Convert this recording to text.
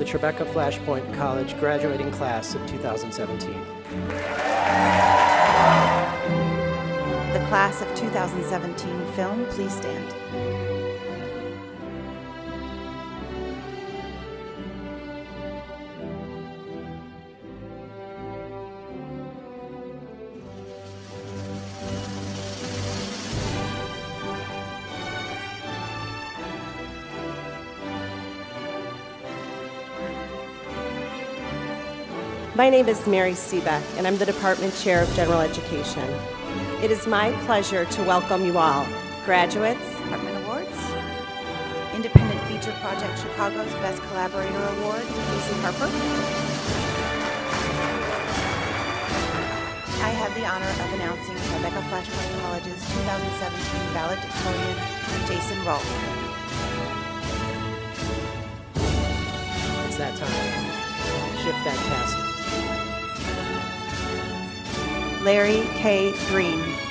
the Tribeca Flashpoint College graduating class of 2017. The class of 2017 film, please stand. My name is Mary Seebeck, and I'm the Department Chair of General Education. It is my pleasure to welcome you all, graduates, Department Awards. Independent Feature Project Chicago's Best Collaborator Award, Casey Harper. I have the honor of announcing Tribeca Flashpoint College's 2017 valedictorian, Jason Rolfe. It's that time. Shift that task. Larry K. Green.